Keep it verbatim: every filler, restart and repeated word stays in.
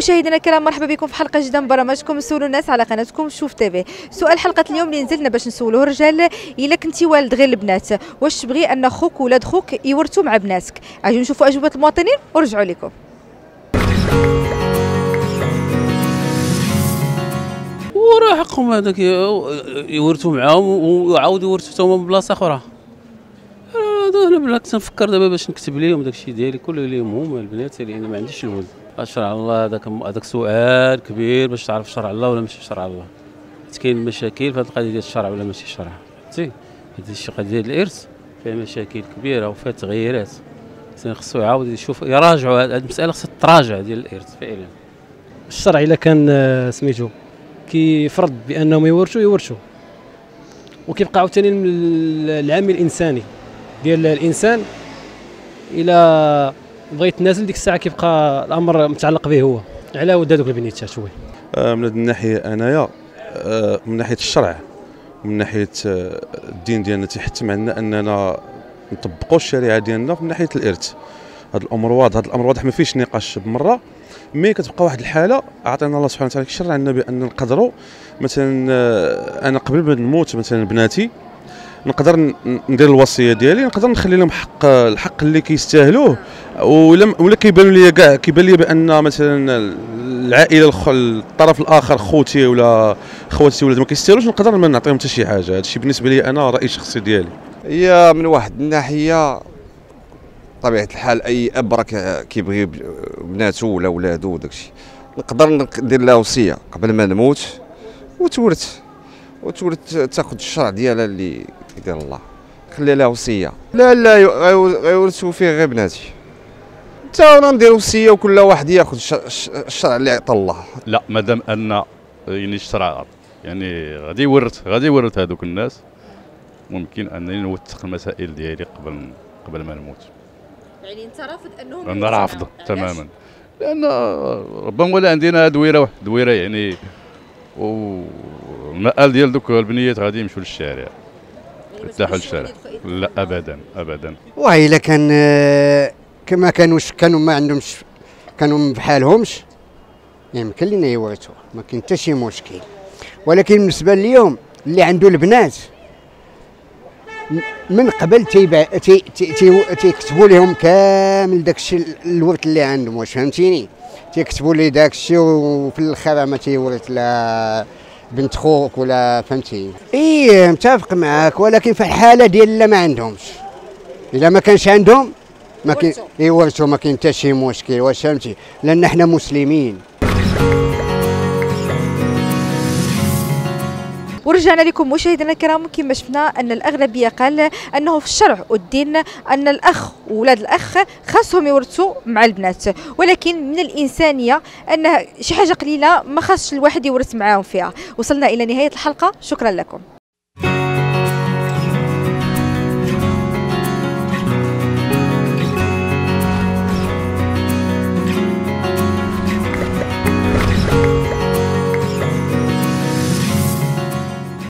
مشاهدينا الكرام، مرحبا بكم في حلقه جديده من برامجكم سولوا الناس على قناتكم شوف تيفي. سؤال حلقه اليوم اللي نزلنا باش نسولوه الرجال: الا كنتي والد غير البنات، واش تبغي ان خوك ولاد خوك يورثوا مع بناتك؟ اجيو نشوفوا اجوبه المواطنين ورجعوا لكم. وراه حقهم هذاك يورثوا معاهم ويعاودوا يورثوا هما من بلاصه اخرى. انا بالعكس نفكر دابا باش نكتب لهم داكشي ديالي كله ليهم هما البنات، لان ما عنديش الولد. شرع الله هذاك هذاك سؤال كبير باش تعرف شرع الله ولا ماشي شرع الله. كاين مشاكل في هذه القضيه ديال الشرع ولا ماشي شرع، فهمتي؟ هذه الشيء قضيه ديال الارث فيها مشاكل كبيره وفيها تغييرات، خصو يعاود يشوف يراجعوا هذه المساله، خصها تراجع ديال الارث فعلا. الشرع الا كان سميتو كيفرض بانهم يورثوا يورثوا، وكيبقى عاوتاني العامل الانساني ديال الانسان الى بغى يتنازل ديك الساعه كيبقى الامر متعلق به هو على ود هذوك البنيتات. شوي من هذه الناحيه انايا من ناحيه الشرع ومن ناحيه الدين ديالنا تيحتم عندنا اننا نطبقوا الشريعه ديالنا من ناحيه الارث. هذا الامر واضح، هذا الامر واضح ما فيش نقاش بالمره. مي كتبقى واحد الحاله عطينا الله سبحانه وتعالى كيشرع لنا بان نقدروا مثلا انا قبل ما نموت مثلا بناتي نقدر ندير الوصيه ديالي، نقدر نخلي لهم حق الحق اللي كيستاهلوه، ولا ولا كيبان لي كاع كيبان لي بان مثلا العائله الطرف الاخر خوتي ولا خواتي ولاد ما كيستاهلوش، نقدر ما نعطيهم حتى شي حاجه. هذا الشيء بالنسبه لي انا راي شخصي ديالي. هي من واحد الناحيه طبيعه الحال اي اب راه كيبغي بناته ولا ولادو وداك الشيء، نقدر ندير لها وصيه قبل ما نموت وتورث وتورث تاخذ الشرع ديالها اللي يدير الله، خلي لها وصيه. لا لا غيورثوا فيه غير بناتي، حتى انا ندير وصيه وكل واحد ياخذ الشرع اللي عطى الله. لا مادام ان يعني الشرع يعني غادي يورث غادي يورث هذوك الناس، ممكن انني نوثق المسائل ديالي قبل قبل ما نموت. يعني انت رافض انهم؟ انا رافضه تماما، لان ربما ولا عندنا دويره واحد دويره يعني، والمآل ديال دوك البنيات غادي يمشوا للشارع يرتاحوا للشارع. لا ابدا ابدا. والا كان كما كانوش كانوا ما عندهمش كانوا بحالهمش يمكن لنا يورثوا، ما كاين حتى شي مشكل. ولكن بالنسبه لليوم اللي عنده البنات من قبل تيبع تي تي تيكتبوا لهم كامل داكشي الورث اللي عندهم، واش فهمتيني؟ تيكتبوا لي داكشي وفي الاخر ما تيورث لا بنت خوك ولا فهمتي. ايه متفق معاك، ولكن في الحاله ديال اللي ما عندهمش، الا ما كانش عندهم ما كاين يورثوا، ما كاين حتى شي مشكل، واش فهمتي؟ لان احنا مسلمين. ورجعنا لكم مشاهدينا الكرام. كما شفنا ان الاغلبيه قال انه في الشرع والدين ان الاخ وولاد الاخ خاصهم يورثوا مع البنات، ولكن من الانسانيه ان شي حاجه قليله ما خاصش الواحد يورث معاهم فيها. وصلنا الى نهايه الحلقه، شكرا لكم.